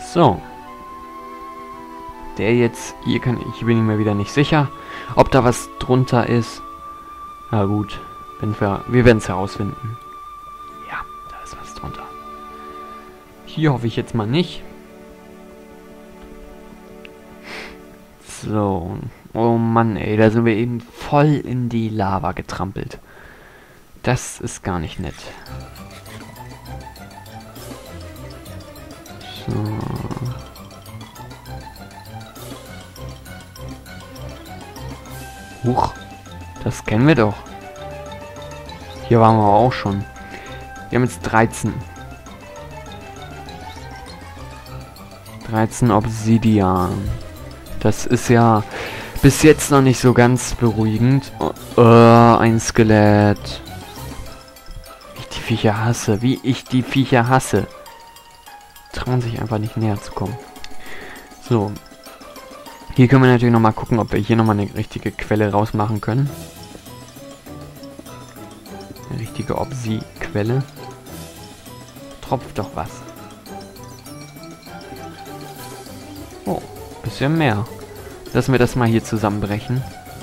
So. Der jetzt, hier kann ich bin mir wieder nicht sicher, ob da was drunter ist. Na gut, wir werden es herausfinden. Ja, da ist was drunter. Hier hoffe ich jetzt mal nicht. So. Oh Mann, ey, da sind wir eben voll in die Lava getrampelt. Das ist gar nicht nett. So. Huch, das kennen wir doch. Hier waren wir auch schon. Wir haben jetzt 13. 13 Obsidian. Das ist ja bis jetzt noch nicht so ganz beruhigend. Ein Skelett. Wie ich die Viecher hasse. Wie ich die Viecher hasse. Trauen sich einfach nicht näher zu kommen. So. Hier können wir natürlich nochmal gucken, ob wir hier nochmal eine richtige Quelle rausmachen können. Eine richtige Obsi-Quelle. Tropft doch was. Oh, bisschen mehr. Lassen wir das mal hier zusammenbrechen.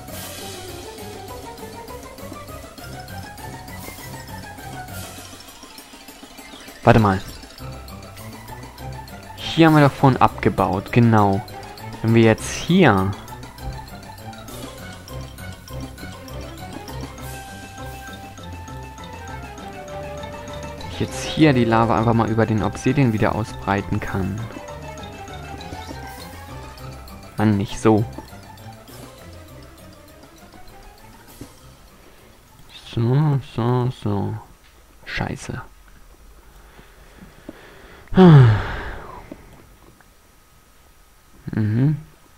Warte mal. Hier haben wir davon abgebaut, genau. Wenn wir jetzt hier... jetzt hier die Lava einfach mal über den Obsidian wieder ausbreiten kann. Mann, nicht so. So. Scheiße. Mhm.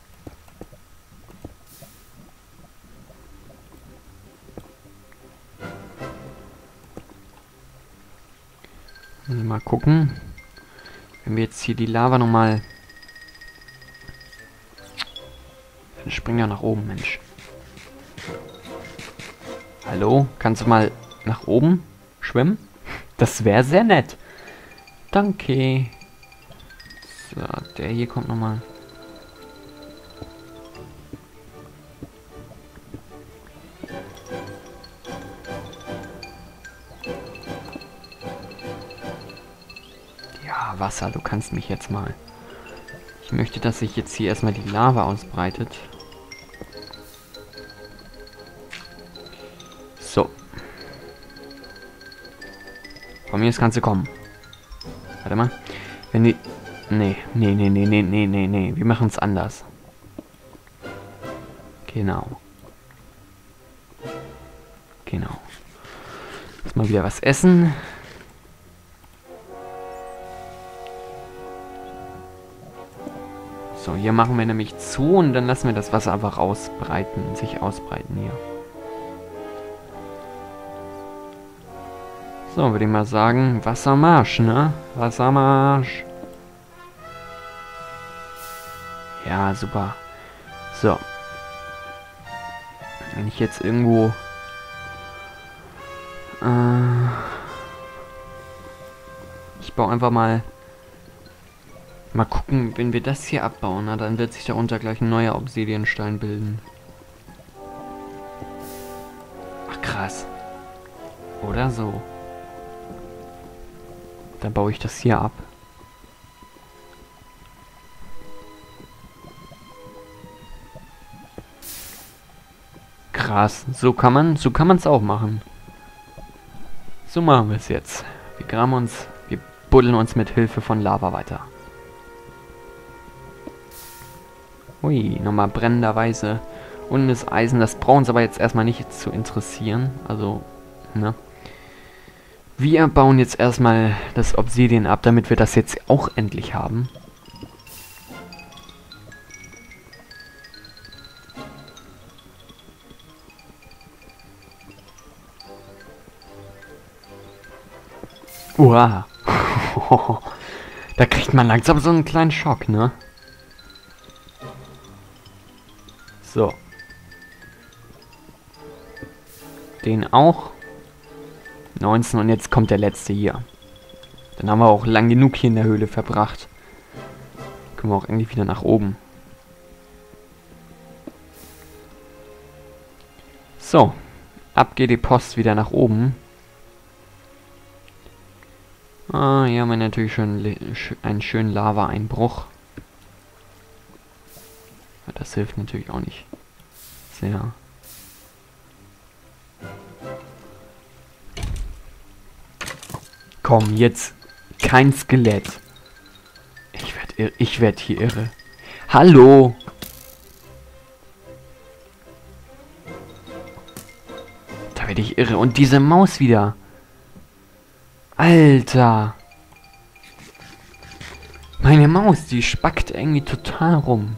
Mal gucken. Wenn wir jetzt hier die Lava nochmal... Dann spring ja nach oben, Mensch. Hallo? Kannst du mal nach oben schwimmen? Das wäre sehr nett. Danke. So, der hier kommt nochmal. Ja, Wasser, du kannst mich jetzt mal. Ich möchte, dass sich jetzt hier erstmal die Lava ausbreitet. So. Von mir aus kannst du kommen. Warte mal. Wenn die... Nee. Wir machen es anders. Genau. Jetzt mal wieder was essen. So, hier machen wir nämlich zu und dann lassen wir das Wasser einfach sich ausbreiten hier. So, würde ich mal sagen, Wassermarsch, ne? Wassermarsch. Ja, super. So. Wenn ich jetzt irgendwo... ich baue einfach mal... Mal gucken, wenn wir das hier abbauen, na, dann wird sich darunter gleich ein neuer Obsidianstein bilden. Ach, krass. Oder so. Dann baue ich das hier ab. Krass. So kann man es auch machen. So machen wir es jetzt. Wir buddeln uns mit Hilfe von Lava weiter. Ui, nochmal brennenderweise. Und das Eisen, das braucht uns aber jetzt erstmal nicht zu interessieren. Also, ne? Wir bauen jetzt erstmal das Obsidian ab, damit wir das jetzt auch endlich haben. Uah. Da kriegt man langsam so einen kleinen Schock, ne? So. Den auch. 19 und jetzt kommt der letzte hier. Dann haben wir auch lang genug hier in der Höhle verbracht. Können wir auch endlich wieder nach oben. So. Ab geht die Post wieder nach oben. Ah, hier haben wir natürlich schon einen schönen Lava-Einbruch. Das hilft natürlich auch nicht sehr. Komm, jetzt kein Skelett. Ich werd hier irre. Hallo! Da werde ich irre. Und diese Maus wieder. Alter! Meine Maus, die spackt irgendwie total rum.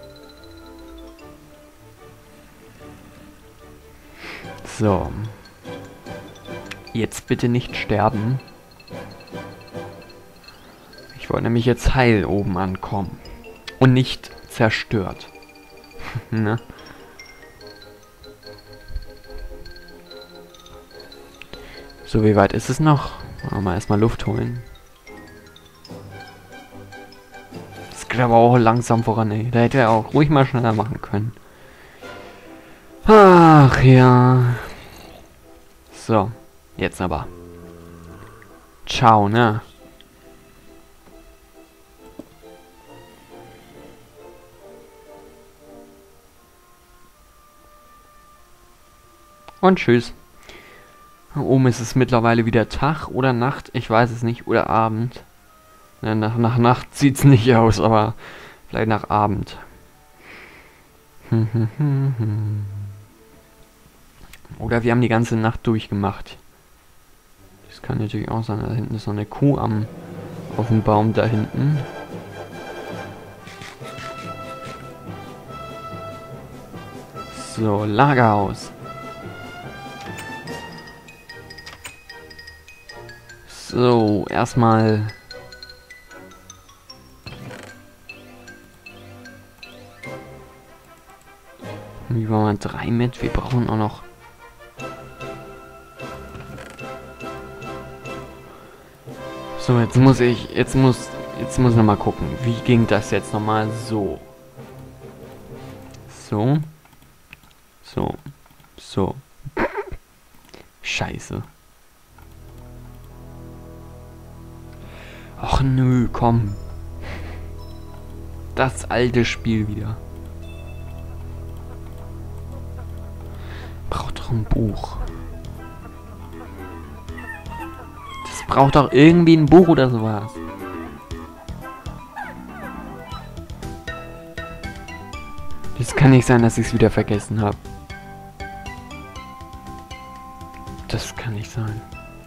So. Jetzt bitte nicht sterben. Ich wollte nämlich jetzt heil oben ankommen. Und nicht zerstört. Ne? So, wie weit ist es noch? Mal erstmal Luft holen. Das geht aber auch langsam voran, ey. Da hätte er auch ruhig mal schneller machen können. Ach ja. So, jetzt aber. Ciao, ne? Und tschüss. Oben ist es mittlerweile wieder Tag oder Nacht, ich weiß es nicht, oder Abend. Ja, nach Nacht sieht es nicht aus, aber vielleicht nach Abend. Oder wir haben die ganze Nacht durchgemacht. Das kann natürlich auch sein. Da hinten ist noch eine Kuh auf dem Baum da hinten. So, Lagerhaus. So, erstmal... Wie waren wir 3 mit? Wir brauchen auch noch... So, jetzt muss noch mal gucken. Wie ging das jetzt nochmal? So. So. So. So. Scheiße. Ach nö, komm. Das alte Spiel wieder. Braucht doch ein Buch. Das braucht doch irgendwie ein Buch oder sowas. Das kann nicht sein, dass ich es wieder vergessen habe. Das kann nicht sein.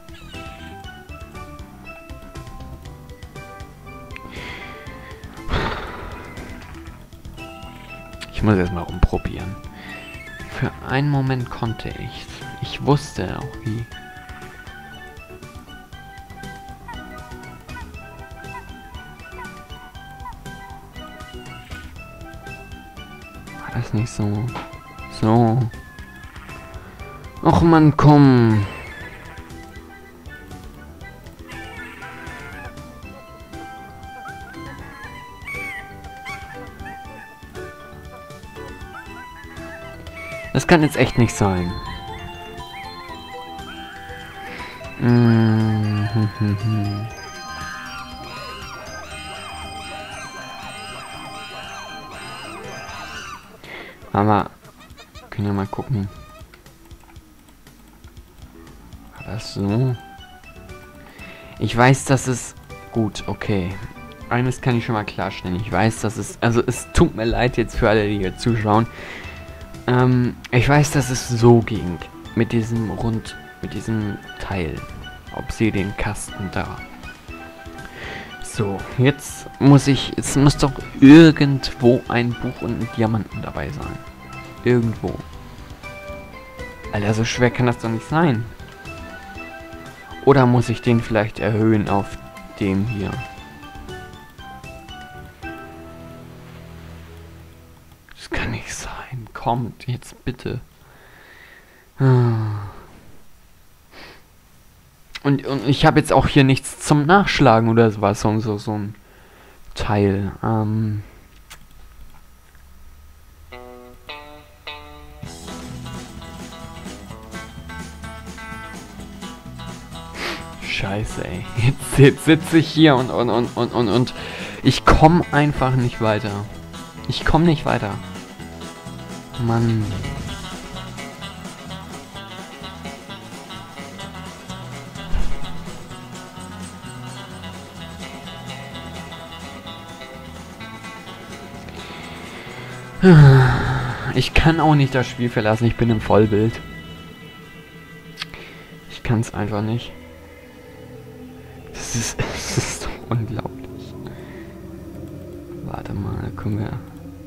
Ich muss erstmal rumprobieren. Für einen Moment konnte ich's. Ich wusste auch wie. War das nicht so? So. Och man, komm. Das kann jetzt echt nicht sein. Aber können wir mal gucken. War das so? Ich weiß, dass es... Gut, okay. Eines kann ich schon mal klarstellen. Ich weiß, dass es... Also es tut mir leid jetzt für alle, die hier zuschauen. Ich weiß, dass es so ging. Mit diesem mit diesem Teil. Ob sie den Kasten da. So, jetzt muss doch irgendwo ein Buch und ein Diamanten dabei sein. Irgendwo. Alter, so schwer kann das doch nicht sein. Oder muss ich den vielleicht erhöhen auf dem hier? Das kann nicht sein. Kommt, jetzt bitte. Und ich habe jetzt auch hier nichts zum Nachschlagen oder sowas. So ein Teil. Scheiße, ey. Jetzt sitze ich hier und ich komme einfach nicht weiter. Ich komme nicht weiter. Mann. Ich kann auch nicht das Spiel verlassen. Ich bin im Vollbild. Ich kann es einfach nicht. Es ist doch unglaublich. Warte mal, kommen wir.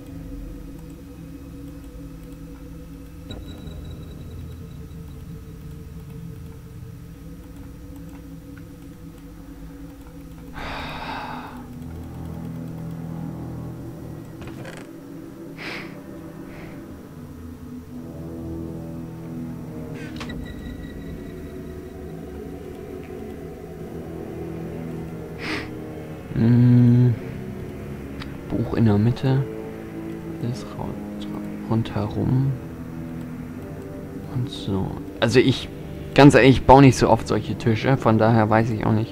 Buch in der Mitte. Das rundherum. Und so. Also ganz ehrlich, ich baue nicht so oft solche Tische, von daher weiß ich auch nicht.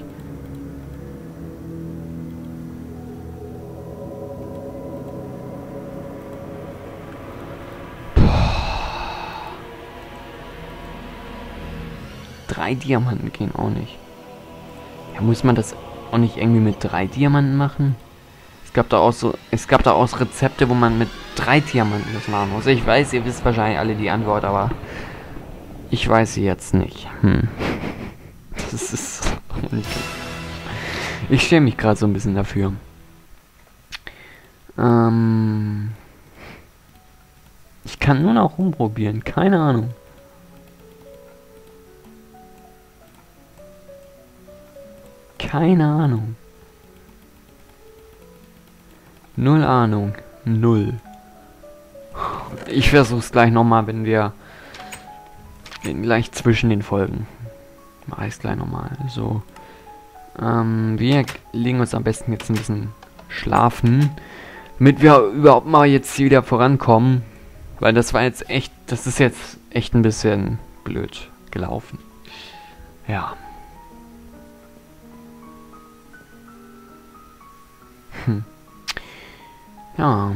Boah. 3 Diamanten gehen auch nicht. Ja, muss man das auch nicht irgendwie mit 3 Diamanten machen? Es gab da auch Rezepte, wo man mit 3 Diamanten das machen muss. Ich weiß, ihr wisst wahrscheinlich alle die Antwort, aber ich weiß sie jetzt nicht. Das ist ich schäme mich gerade so ein bisschen dafür. Ich kann nur noch rumprobieren, keine Ahnung. Keine Ahnung. Null Ahnung. Null. Ich versuch's gleich nochmal, wenn wir gleich zwischen den Folgen. Mach ich's gleich nochmal. So. Wir legen uns am besten jetzt ein bisschen schlafen. Damit wir überhaupt mal jetzt wieder vorankommen. Weil das ist jetzt echt ein bisschen blöd gelaufen. Ja. Ja.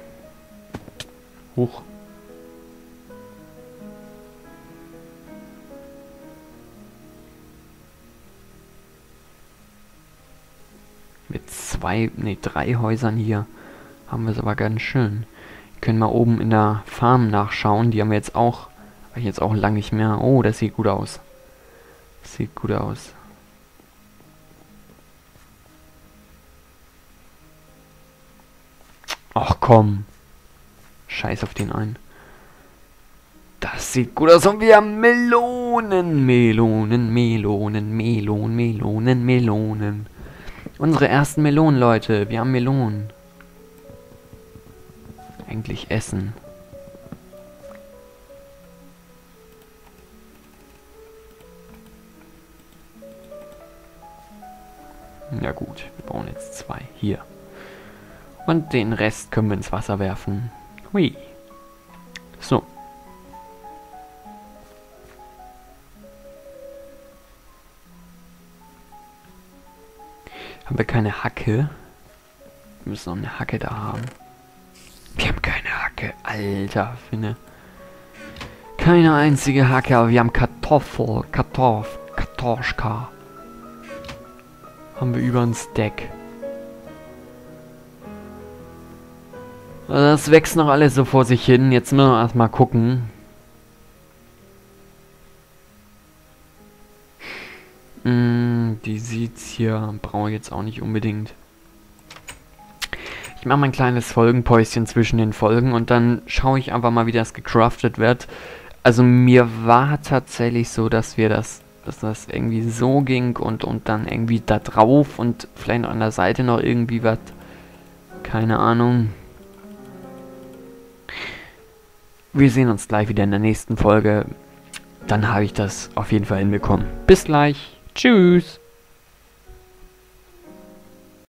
Hoch. Mit 3 Häusern hier haben wir es aber ganz schön. Wir können mal oben in der Farm nachschauen. Die haben wir jetzt auch lange nicht mehr. Oh, das sieht gut aus. Das sieht gut aus. Ach komm. Scheiß auf den einen. Das sieht gut aus und wir haben Melonen. Melonen. Unsere ersten Melonen, Leute. Wir haben Melonen. Eigentlich essen. Ja gut, wir brauchen jetzt 2. Hier. Und den Rest können wir ins Wasser werfen. Hui. So. Haben wir keine Hacke? Wir müssen noch eine Hacke da haben. Wir haben keine Hacke. Alter, Finne. Keine einzige Hacke, aber wir haben Kartoschka. Haben wir über ein Stack. Das wächst noch alles so vor sich hin. Jetzt müssen wir erstmal gucken. Die sieht's hier. Brauche ich jetzt auch nicht unbedingt. Ich mache mein kleines Folgenpäuschen zwischen den Folgen und dann schaue ich einfach mal, wie das gecraftet wird. Also mir war tatsächlich so, dass das irgendwie so ging und dann irgendwie da drauf und vielleicht noch an der Seite noch irgendwie was. Keine Ahnung. Wir sehen uns gleich wieder in der nächsten Folge. Dann habe ich das auf jeden Fall hinbekommen. Bis gleich. Tschüss.